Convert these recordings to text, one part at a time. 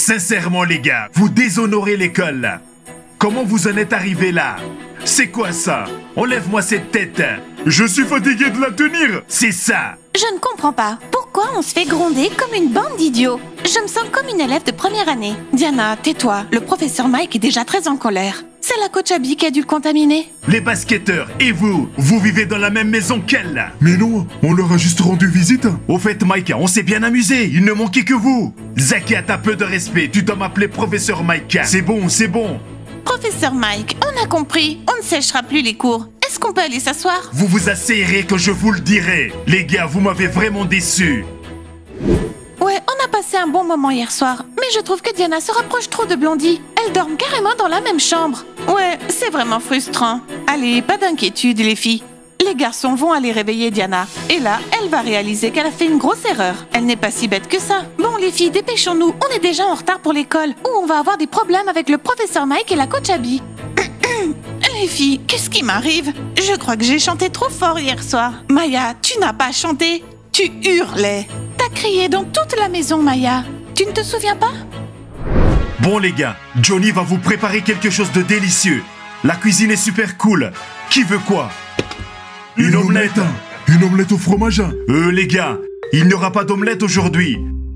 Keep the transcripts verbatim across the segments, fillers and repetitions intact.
Sincèrement les gars, vous déshonorez l'école. Comment vous en êtes arrivés là? C'est quoi ça? Enlève-moi cette tête. Je suis fatigué de la tenir. C'est ça. Je ne comprends pas. Pourquoi on se fait gronder comme une bande d'idiots? Je me sens comme une élève de première année. Diana, tais-toi. Le professeur Mike est déjà très en colère. C'est la coach Abby qui a dû le contaminer. Les basketteurs, et vous? Vous vivez dans la même maison qu'elle? Mais non, on leur a juste rendu visite. Au fait, Mike, on s'est bien amusé. Il ne manquait que vous. Zakia, t'as peu de respect. Tu dois m'appeler professeur Mike. C'est bon, c'est bon. Professeur Mike, on a compris. On ne séchera plus les cours. Est-ce qu'on peut aller s'asseoir? Vous vous asseyerez que je vous le dirai. Les gars, vous m'avez vraiment déçu. Ouais, on a passé un bon moment hier soir. Mais je trouve que Diana se rapproche trop de Blondie. Elles dorment carrément dans la même chambre. Ouais, c'est vraiment frustrant. Allez, pas d'inquiétude les filles. Les garçons vont aller réveiller Diana. Et là, elle va réaliser qu'elle a fait une grosse erreur. Elle n'est pas si bête que ça. Bon les filles, dépêchons-nous. On est déjà en retard pour l'école. Ou on va avoir des problèmes avec le professeur Mike et la coach Abby. Les filles, qu'est-ce qui m'arrive? Je crois que j'ai chanté trop fort hier soir. Maya, tu n'as pas chanté. Tu hurlais. T'as crié dans toute la maison, Maya. Tu ne te souviens pas? Bon les gars, Johnny va vous préparer quelque chose de délicieux. La cuisine est super cool. Qui veut quoi? Une omelette. Une omelette au fromage. Euh les gars, il n'y aura pas d'omelette aujourd'hui.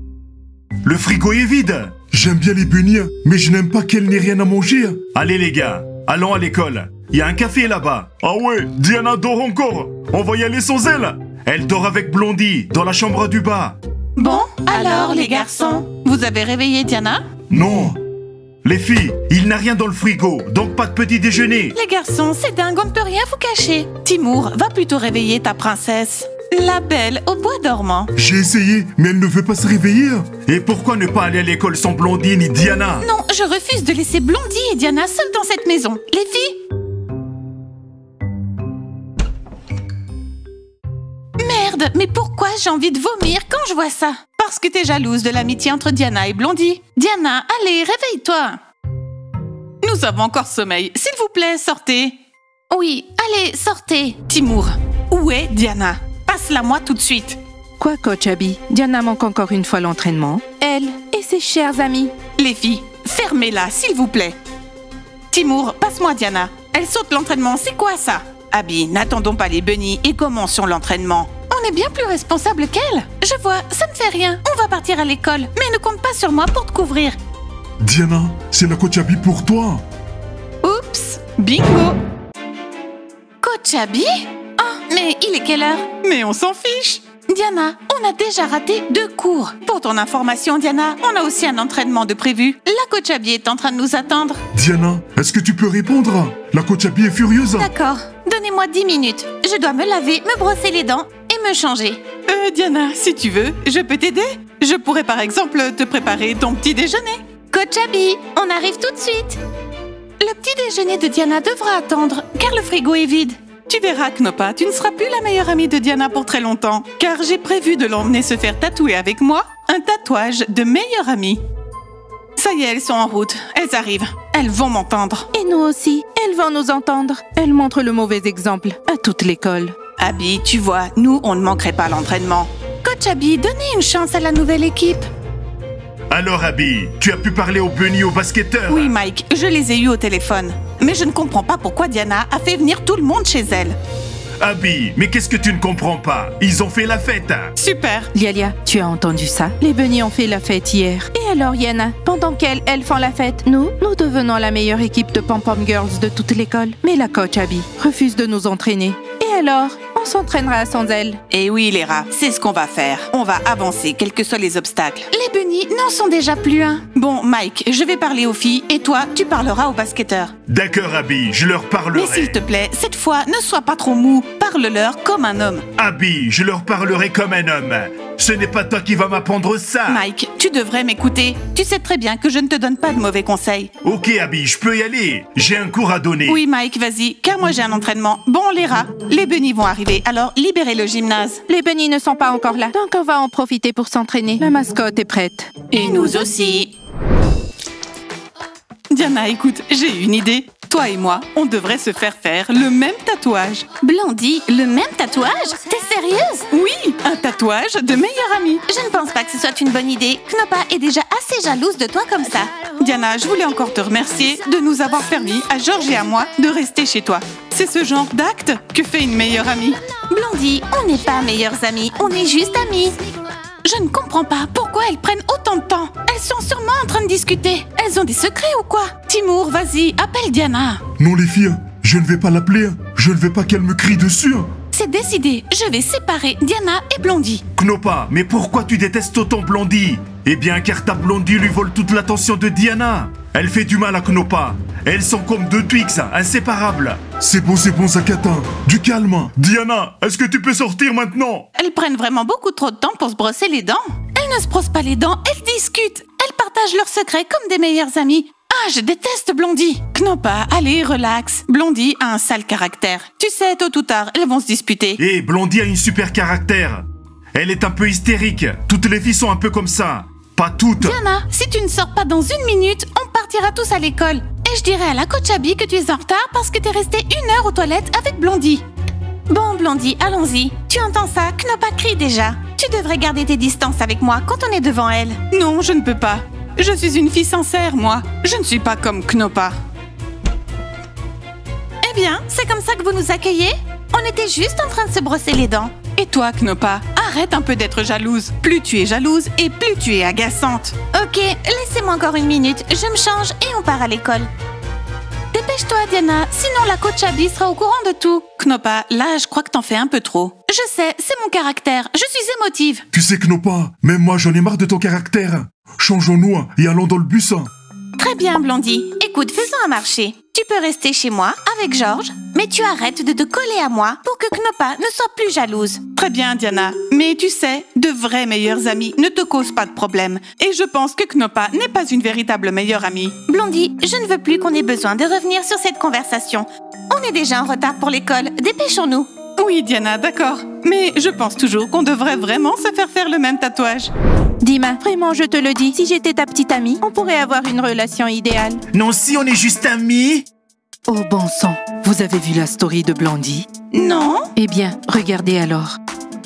Le frigo est vide. J'aime bien les beignets, mais je n'aime pas qu'elle n'ait rien à manger. Allez les gars, allons à l'école. Il y a un café là-bas. Ah ouais, Diana dort encore. On va y aller sans elle. Elle dort avec Blondie, dans la chambre du bas. Bon, alors les garçons, vous avez réveillé Diana? Non. Les filles, il n'a rien dans le frigo, donc pas de petit déjeuner. Les garçons, c'est dingue, on ne peut rien vous cacher. Timour, va plutôt réveiller ta princesse. La belle au bois dormant. J'ai essayé, mais elle ne veut pas se réveiller. Et pourquoi ne pas aller à l'école sans Blondie ni Diana? Non, je refuse de laisser Blondie et Diana seules dans cette maison. Les filles? Merde, mais pourquoi j'ai envie de vomir quand je vois ça? Parce que t'es jalouse de l'amitié entre Diana et Blondie. Diana, allez, réveille-toi. Nous avons encore sommeil. S'il vous plaît, sortez. Oui, allez, sortez. Timour, où est Diana? Passe-la moi tout de suite. Quoi, coach Abby? Diana manque encore une fois l'entraînement. Elle et ses chers amis. Les filles, fermez-la, s'il vous plaît. Timour, passe-moi Diana. Elle saute l'entraînement, c'est quoi ça? Abby, n'attendons pas les bunnies et commençons l'entraînement. On est bien plus responsable qu'elle. Je vois, ça ne fait rien. On va partir à l'école, mais ne compte pas sur moi pour te couvrir. Diana, c'est la coach Abby pour toi. Oups, bingo. Coach Abby? Oh, mais il est quelle heure? Mais on s'en fiche. Diana, on a déjà raté deux cours. Pour ton information, Diana, on a aussi un entraînement de prévu. La coach Abby est en train de nous attendre. Diana, est-ce que tu peux répondre? La coach Abby est furieuse. D'accord, donnez-moi dix minutes. Je dois me laver, me brosser les dents et me changer. Euh, Diana, si tu veux, je peux t'aider. Je pourrais par exemple te préparer ton petit déjeuner. Coach Abby, on arrive tout de suite. Le petit déjeuner de Diana devra attendre, car le frigo est vide. Tu verras, Knopa, tu ne seras plus la meilleure amie de Diana pour très longtemps, car j'ai prévu de l'emmener se faire tatouer avec moi un tatouage de meilleure amie. Ça y est, elles sont en route. Elles arrivent. Elles vont m'entendre. Et nous aussi, elles vont nous entendre. Elles montrent le mauvais exemple à toute l'école. Abby, tu vois, nous, on ne manquerait pas l'entraînement. Coach Abby, donnez une chance à la nouvelle équipe. Alors Abby, tu as pu parler aux bunnies, aux basketteurs? Oui, Mike, je les ai eus au téléphone. Mais je ne comprends pas pourquoi Diana a fait venir tout le monde chez elle. Abby, mais qu'est-ce que tu ne comprends pas? Ils ont fait la fête. Super. Lialia, tu as entendu ça? Les bunnies ont fait la fête hier. Et alors, Yana, pendant qu'elles, elles font la fête, nous, nous devenons la meilleure équipe de pom-pom girls de toute l'école. Mais la coach Abby refuse de nous entraîner. Et alors, on s'entraînera sans elle. Et oui, les rats, c'est ce qu'on va faire. On va avancer, quels que soient les obstacles. Les bunnies n'en sont déjà plus un. Bon, Mike, je vais parler aux filles et toi, tu parleras aux basketteurs. D'accord, Abby, je leur parlerai. Mais s'il te plaît, cette fois, ne sois pas trop mou. Parle-leur comme un homme. Abby, je leur parlerai comme un homme. Ce n'est pas toi qui vas m'apprendre ça. Mike, tu devrais m'écouter. Tu sais très bien que je ne te donne pas de mauvais conseils. Ok, Abby, je peux y aller. J'ai un cours à donner. Oui, Mike, vas-y, car moi j'ai un entraînement. Bon, les rats, les bunnies vont arriver, alors libérez le gymnase. Les bunnies ne sont pas encore là, donc on va en profiter pour s'entraîner. La mascotte est prête. Et nous aussi. Diana, écoute, j'ai une idée. Toi et moi, on devrait se faire faire le même tatouage. Blondie, le même tatouage? T'es sérieuse? Oui, un tatouage de meilleure amie. Je ne pense pas que ce soit une bonne idée. Knoppa est déjà assez jalouse de toi comme ça. Diana, je voulais encore te remercier de nous avoir permis, à Georges et à moi, de rester chez toi. C'est ce genre d'acte que fait une meilleure amie. Blondie, on n'est pas meilleures amies, on est juste amies. Je ne comprends pas pourquoi elles prennent autant de temps. Elles sont sûrement en train de discuter. Elles ont des secrets ou quoi? Timur, vas-y, appelle Diana. Non les filles, je ne vais pas l'appeler. Je ne vais pas qu'elle me crie dessus. C'est décidé, je vais séparer Diana et Blondie. Knoppa, mais pourquoi tu détestes autant Blondie? Eh bien, car ta Blondie lui vole toute l'attention de Diana. Elle fait du mal à Knoppa. Elles sont comme deux Twix, inséparables. C'est bon, c'est bon, Zakata. Du calme. Diana, est-ce que tu peux sortir maintenant? Elles prennent vraiment beaucoup trop de temps pour se brosser les dents. Elles ne se brossent pas les dents, elles discutent. Elles partagent leurs secrets comme des meilleures amies. Ah, je déteste Blondie. Knoppa, allez, relax. Blondie a un sale caractère. Tu sais, tôt ou tard, elles vont se disputer. Eh, Blondie a une super caractère. Elle est un peu hystérique. Toutes les filles sont un peu comme ça. Pas toutes. Diana, si tu ne sors pas dans une minute, on partira tous à l'école. Et je dirai à la coach Abby que tu es en retard parce que t'es restée une heure aux toilettes avec Blondie. Bon, Blondie, allons-y. Tu entends ça? Knoppa crie déjà. Tu devrais garder tes distances avec moi quand on est devant elle. Non, je ne peux pas. Je suis une fille sincère, moi. Je ne suis pas comme Knoppa. Eh bien, c'est comme ça que vous nous accueillez? On était juste en train de se brosser les dents. Et toi, Knoppa, arrête un peu d'être jalouse. Plus tu es jalouse et plus tu es agaçante. Ok, laissez-moi encore une minute. Je me change et on part à l'école. Dépêche-toi, Diana, sinon la coach Abby sera au courant de tout. Knoppa, là, je crois que t'en fais un peu trop. Je sais, c'est mon caractère. Je suis émotive. Tu sais, Knoppa, même moi j'en ai marre de ton caractère. Changeons-nous et allons dans le bus. Très bien, Blondie. Écoute, faisons un marché. Tu peux rester chez moi avec Georges, mais tu arrêtes de te coller à moi pour que Knoppa ne soit plus jalouse. Très bien, Diana. Mais tu sais, de vraies meilleures amies ne te causent pas de problème. Et je pense que Knoppa n'est pas une véritable meilleure amie. Blondie, je ne veux plus qu'on ait besoin de revenir sur cette conversation. On est déjà en retard pour l'école. Dépêchons-nous. Oui, Diana, d'accord. Mais je pense toujours qu'on devrait vraiment se faire faire le même tatouage. Dima, vraiment, je te le dis, si j'étais ta petite amie, on pourrait avoir une relation idéale. Non, si on est juste amis. Oh bon sang, vous avez vu la story de Blondie? Non? Eh bien, regardez alors.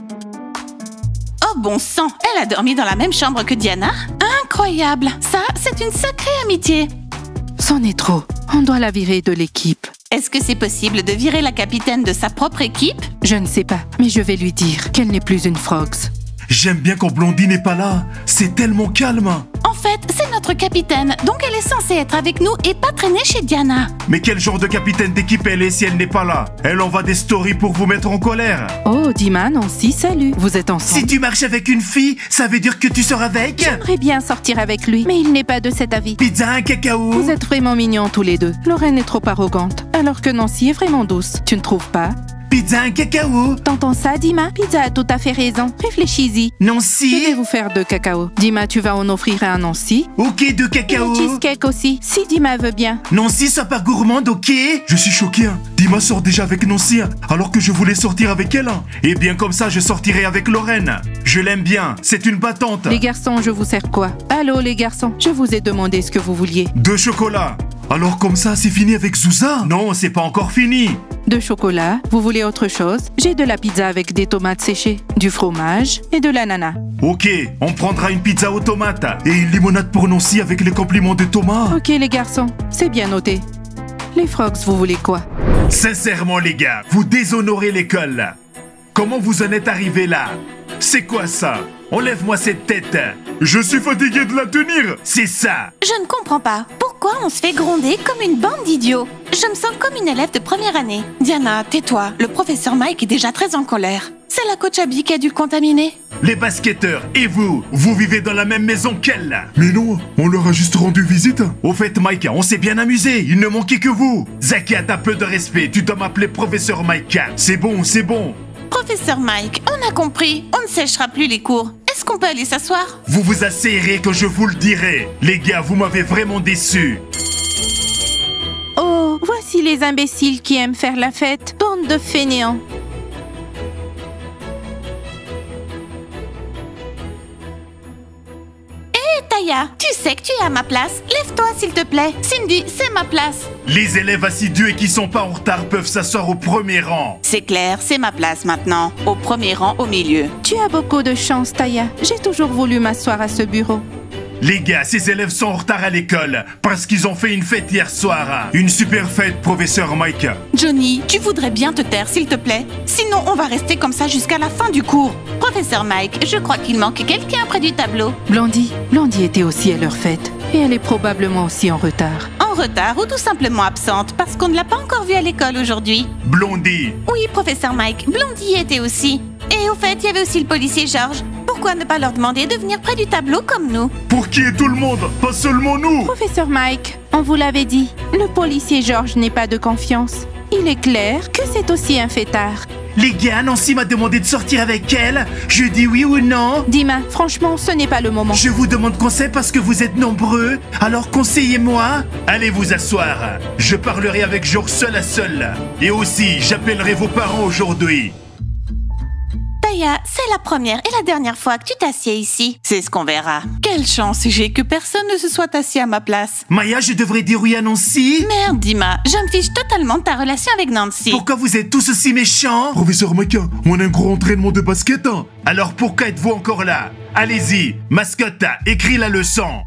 Oh bon sang, elle a dormi dans la même chambre que Diana? Incroyable! Ça, c'est une sacrée amitié. C'en est trop, on doit la virer de l'équipe. Est-ce que c'est possible de virer la capitaine de sa propre équipe? Je ne sais pas, mais je vais lui dire qu'elle n'est plus une Frogs. J'aime bien quand Blondie n'est pas là. C'est tellement calme. En fait, c'est notre capitaine, donc elle est censée être avec nous et pas traîner chez Diana. Mais quel genre de capitaine d'équipe elle est si elle n'est pas là? Elle envoie des stories pour vous mettre en colère. Oh, Dima, Nancy, salut. Vous êtes ensemble? Si tu marches avec une fille, ça veut dire que tu sors avec? J'aimerais bien sortir avec lui, mais il n'est pas de cet avis. Pizza, un cacao? Vous êtes vraiment mignons tous les deux. Lorraine est trop arrogante, alors que Nancy est vraiment douce. Tu ne trouves pas? Pizza, un cacao? T'entends ça, Dima? Pizza a tout à fait raison. Réfléchis-y. Nancy? Je vais vous faire deux cacao. Dima, tu vas en offrir un à Nancy. Ok, deux Et cacao. un cheesecake aussi, si Dima veut bien. Nancy, sois pas gourmande, ok? Je suis choqué. Hein. Dima sort déjà avec Nancy, hein, alors que je voulais sortir avec elle. Hein. Et bien comme ça, je sortirai avec Lorraine. Je l'aime bien, c'est une battante. Les garçons, je vous sers quoi? Allô, les garçons, je vous ai demandé ce que vous vouliez. Deux chocolats. Alors comme ça, c'est fini avec Zouza? Non, c'est pas encore fini. De chocolat, vous voulez autre chose? J'ai de la pizza avec des tomates séchées, du fromage et de l'ananas. Ok, on prendra une pizza aux tomates. Et une limonade pour Nancy avec les compliments de Thomas. Ok, les garçons, c'est bien noté. Les Frogs, vous voulez quoi? Sincèrement les gars, vous déshonorez l'école. Comment vous en êtes arrivés là? C'est quoi ça? Enlève-moi cette tête. Je suis fatigué de la tenir. C'est ça. Je ne comprends pas. Pourquoi on se fait gronder comme une bande d'idiots? Je me sens comme une élève de première année. Diana, tais-toi. Le professeur Mike est déjà très en colère. C'est la coach Abby qui a dû le contaminer. Les basketteurs, et vous? Vous vivez dans la même maison qu'elle? Mais non, on leur a juste rendu visite. Au fait, Mike, on s'est bien amusé. Il ne manquait que vous. Zakia, t'as peu de respect. Tu dois m'appeler professeur Mike. C'est bon, c'est bon. Professeur Mike, on a compris. On ne séchera plus les cours. Est-ce qu'on peut aller s'asseoir? Vous vous asseyerez quand je vous le dirai. Les gars, vous m'avez vraiment déçu. Oh, voici les imbéciles qui aiment faire la fête. Bande de fainéants. Ta Taya, tu sais que tu es à ma place. Lève-toi, s'il te plaît. Cindy, c'est ma place. Les élèves assidus et qui sont pas en retard peuvent s'asseoir au premier rang. C'est clair, c'est ma place maintenant. Au premier rang, au milieu. Tu as beaucoup de chance, Taya. J'ai toujours voulu m'asseoir à ce bureau. Les gars, ces élèves sont en retard à l'école parce qu'ils ont fait une fête hier soir. Une super fête, professeur Mike. Johnny, tu voudrais bien te taire, s'il te plaît? Sinon, on va rester comme ça jusqu'à la fin du cours. Professeur Mike, je crois qu'il manque quelqu'un près du tableau. Blondie, Blondie était aussi à leur fête. Et elle est probablement aussi en retard. En retard ou tout simplement absente parce qu'on ne l'a pas encore vue à l'école aujourd'hui. Blondie. Oui, professeur Mike, Blondie y était aussi. Et au fait, il y avait aussi le policier George. Pourquoi ne pas leur demander de venir près du tableau comme nous? Pour qui est tout le monde, pas seulement nous. Professeur Mike, on vous l'avait dit, le policier George n'est pas de confiance. Il est clair que c'est aussi un fêtard. Les gars, Nancy m'a demandé de sortir avec elle. Je dis oui ou non. Dima, franchement, ce n'est pas le moment. Je vous demande conseil parce que vous êtes nombreux. Alors conseillez-moi. Allez vous asseoir. Je parlerai avec George seul à seul. Et aussi, j'appellerai vos parents aujourd'hui. Taya, c'est la première et la dernière fois que tu t'assieds ici. C'est ce qu'on verra. Quelle chance j'ai que personne ne se soit assis à ma place. Maya, je devrais dire oui à Nancy. Merde, Dima, je me fiche totalement de ta relation avec Nancy. Pourquoi vous êtes tous aussi méchants? Professeur Mike, on a un gros entraînement de basket. Hein. Alors pourquoi êtes-vous encore là? Allez-y, mascotte, écris la leçon.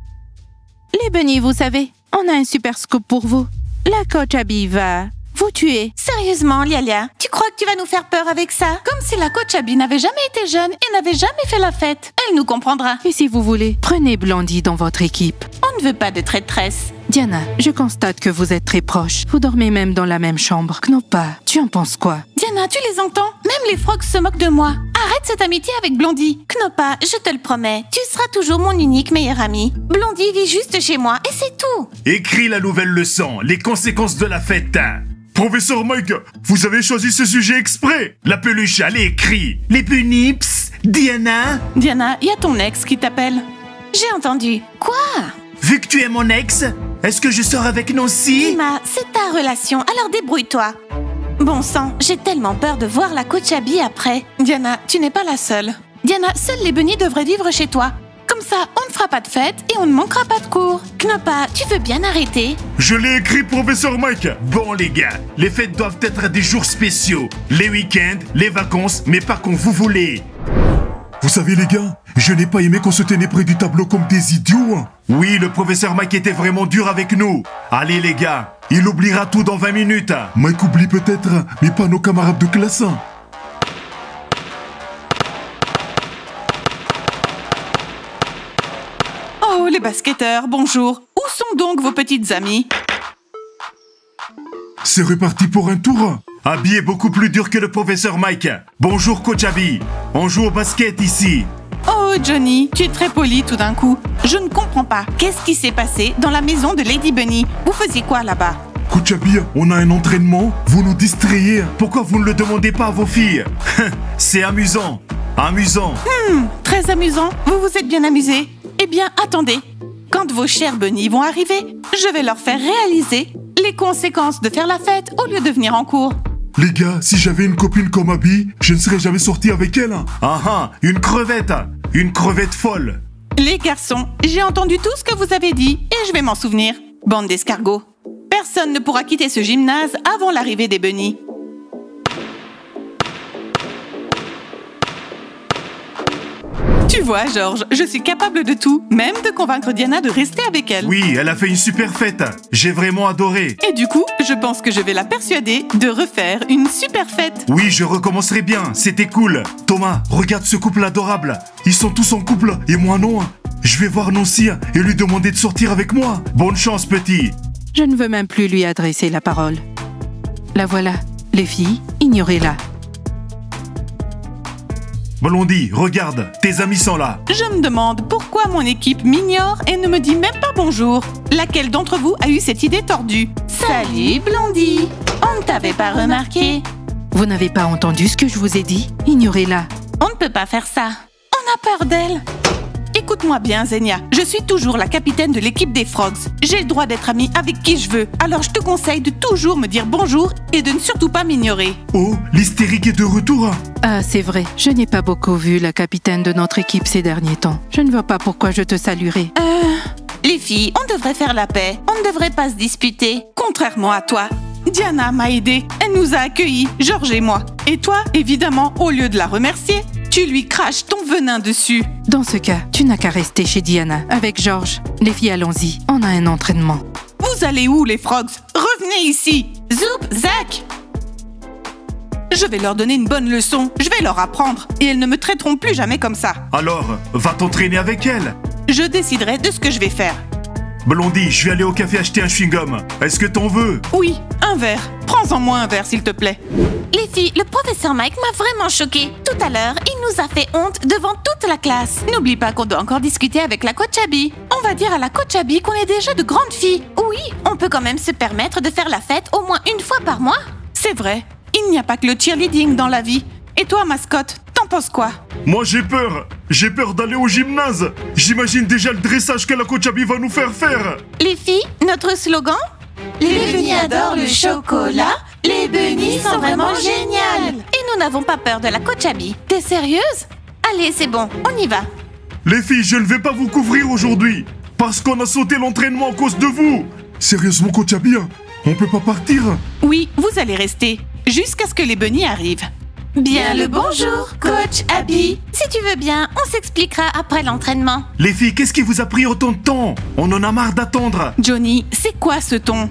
Les bunnies, vous savez, on a un super scoop pour vous. La coach Abby va vous tuer. Sérieusement, Lialia, tu crois que tu vas nous faire peur avec ça? Comme si la coach Abby n'avait jamais été jeune et n'avait jamais fait la fête. Elle nous comprendra. Et si vous voulez, prenez Blondie dans votre équipe. On ne veut pas de traîtresse. Diana, je constate que vous êtes très proches. Vous dormez même dans la même chambre. Knoppa, tu en penses quoi? Diana, tu les entends? Même les frogs se moquent de moi. Arrête cette amitié avec Blondie. Knoppa, je te le promets, tu seras toujours mon unique meilleur ami. Blondie vit juste chez moi et c'est tout. Écris la nouvelle leçon, les conséquences de la fête. Professeur Mike, vous avez choisi ce sujet exprès. La peluche, allez, écris. Les punips, Diana. Diana, il y a ton ex qui t'appelle. J'ai entendu. Quoi? Vu que tu es mon ex, est-ce que je sors avec Nancy? Dima, c'est ta relation, alors débrouille-toi. Bon sang, j'ai tellement peur de voir la coach Abby après. Diana, tu n'es pas la seule. Diana, seuls les bunnies devraient vivre chez toi. Comme ça, on ne fera pas de fête et on ne manquera pas de cours. Knoppa, tu veux bien arrêter? Je l'ai écrit, professeur Mike. Bon, les gars, les fêtes doivent être des jours spéciaux. Les week-ends, les vacances, mais pas quand vous voulez. Vous savez les gars, je n'ai pas aimé qu'on se tenait près du tableau comme des idiots. Hein. Oui, le professeur Mike était vraiment dur avec nous. Allez les gars, il oubliera tout dans vingt minutes. Mike oublie peut-être, mais pas nos camarades de classe. Hein. Oh, les basketteurs, bonjour. Où sont donc vos petites amies? C'est reparti pour un tour. Abby est beaucoup plus dur que le professeur Mike. Bonjour, coach Abby. On joue au basket ici. Oh, Johnny, tu es très poli tout d'un coup. Je ne comprends pas. Qu'est-ce qui s'est passé dans la maison de Lady Bunny? Vous faisiez quoi là-bas? Coach Abby, on a un entraînement. Vous nous distrayez. Pourquoi vous ne le demandez pas à vos filles? C'est amusant. Amusant. Hmm, très amusant. Vous vous êtes bien amusés. Eh bien, attendez. Quand vos chers bunnies vont arriver, je vais leur faire réaliser les conséquences de faire la fête au lieu de venir en cours. Les gars, si j'avais une copine comme Abby, je ne serais jamais sorti avec elle. Ah ah, une crevette. Une crevette folle. Les garçons, j'ai entendu tout ce que vous avez dit et je vais m'en souvenir. Bande d'escargots. Personne ne pourra quitter ce gymnase avant l'arrivée des bunnies. Tu vois, George, je suis capable de tout, même de convaincre Diana de rester avec elle. Oui, elle a fait une super fête. J'ai vraiment adoré. Et du coup, je pense que je vais la persuader de refaire une super fête. Oui, je recommencerai bien. C'était cool. Thomas, regarde ce couple adorable. Ils sont tous en couple et moi non. Je vais voir Nancy et lui demander de sortir avec moi. Bonne chance, petit. Je ne veux même plus lui adresser la parole. La voilà. Les filles, ignorez-la. Blondie, regarde, tes amis sont là. Je me demande pourquoi mon équipe m'ignore et ne me dit même pas bonjour. Laquelle d'entre vous a eu cette idée tordue? Salut, Blondie. On ne t'avait pas remarqué. Vous n'avez pas entendu ce que je vous ai dit? Ignorez-la. On ne peut pas faire ça. On a peur d'elle. Écoute-moi bien, Zenia. Je suis toujours la capitaine de l'équipe des Frogs. J'ai le droit d'être amie avec qui je veux. Alors je te conseille de toujours me dire bonjour et de ne surtout pas m'ignorer. Oh, l'hystérique est de retour. Ah, c'est vrai, je n'ai pas beaucoup vu la capitaine de notre équipe ces derniers temps. Je ne vois pas pourquoi je te saluerai. Euh... Les filles, on devrait faire la paix. On ne devrait pas se disputer. Contrairement à toi, Diana m'a aidée. Elle nous a accueillis, Georges et moi. Et toi, évidemment, au lieu de la remercier, tu lui craches ton venin dessus. Dans ce cas, tu n'as qu'à rester chez Diana, avec Georges. Les filles, allons-y, on a un entraînement. Vous allez où, les frogs? Revenez ici. Zoup, Zach! Je vais leur donner une bonne leçon. Je vais leur apprendre. Et elles ne me traiteront plus jamais comme ça. Alors, va t'entraîner avec elle. Je déciderai de ce que je vais faire. Blondie, je vais aller au café acheter un chewing-gum. Est-ce que t'en veux? Oui, un verre. Prends-en moi un verre, s'il te plaît. Les filles, le professeur Mike m'a vraiment choquée. Tout à l'heure, il nous a fait honte devant toute la classe. N'oublie pas qu'on doit encore discuter avec la coach Abby. On va dire à la coach Abby qu'on est déjà de grandes filles. Oui, on peut quand même se permettre de faire la fête au moins une fois par mois. C'est vrai, il n'y a pas que le cheerleading dans la vie. Et toi, mascotte, t'en penses quoi? Moi, j'ai peur. J'ai peur d'aller au gymnase. J'imagine déjà le dressage que la coach Abby va nous faire faire. Les filles, notre slogan? Les bunnies adorent le chocolat. Les bunnies sont vraiment géniales. Et nous n'avons pas peur de la coach Abby. T'es sérieuse? Allez, c'est bon, on y va. Les filles, je ne vais pas vous couvrir aujourd'hui. Parce qu'on a sauté l'entraînement à cause de vous. Sérieusement, coach Abby, on peut pas partir? Oui, vous allez rester. Jusqu'à ce que les bunnies arrivent. Bien le bonjour, coach Abby. Si tu veux bien, on s'expliquera après l'entraînement. Les filles, qu'est-ce qui vous a pris autant de temps? On en a marre d'attendre. Johnny, c'est quoi ce ton?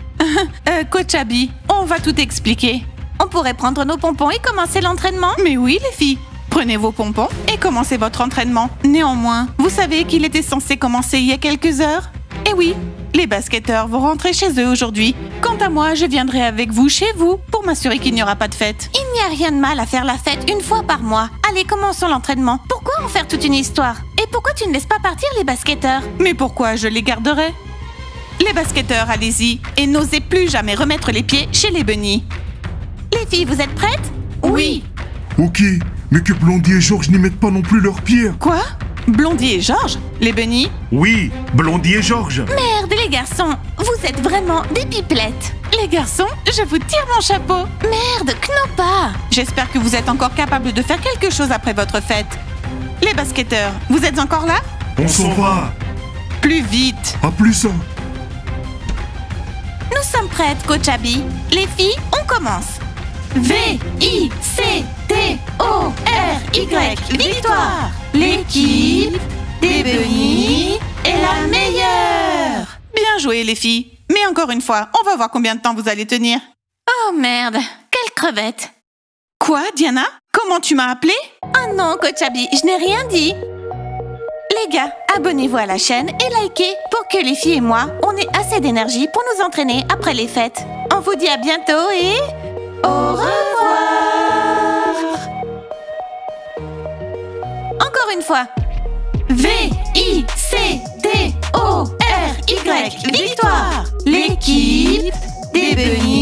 euh, Coach Abby, on va tout expliquer. On pourrait prendre nos pompons et commencer l'entraînement? Mais oui, les filles. Prenez vos pompons et commencez votre entraînement. Néanmoins, vous savez qu'il était censé commencer il y a quelques heures? Eh oui, les basketteurs vont rentrer chez eux aujourd'hui. Quant à moi, je viendrai avec vous chez vous pour m'assurer qu'il n'y aura pas de fête. Il n'y a rien de mal à faire la fête une fois par mois. Allez, commençons l'entraînement. Pourquoi en faire toute une histoire? Et pourquoi tu ne laisses pas partir les basketteurs? Mais pourquoi je les garderai? Les basketteurs, allez-y, et n'osez plus jamais remettre les pieds chez les bunnies. Les filles, vous êtes prêtes? Oui. Ok, mais que Blondie et Georges n'y mettent pas non plus leurs pieds. Quoi? Blondie et Georges? Les bunnies? Oui, Blondie et Georges. Merde, les garçons, vous êtes vraiment des pipelettes. Les garçons, je vous tire mon chapeau. Merde, Knoppa. J'espère que vous êtes encore capables de faire quelque chose après votre fête. Les basketteurs, vous êtes encore là? On s'en va. Plus vite. À plus. Nous sommes prêtes, coach Abby. Les filles, on commence. V I C T O R Y, victoire. L'équipe des bunnies est la meilleure. Bien joué, les filles. Mais encore une fois, on va voir combien de temps vous allez tenir. Oh merde, quelle crevette. Quoi, Diana? Comment tu m'as appelé? Oh non, coach Abby, je n'ai rien dit. Les gars, abonnez-vous à la chaîne et likez pour que les filles et moi, on ait assez d'énergie pour nous entraîner après les fêtes. On vous dit à bientôt et... au revoir. Encore une fois. V I C T O R Y, victoire. L'équipe des bunnies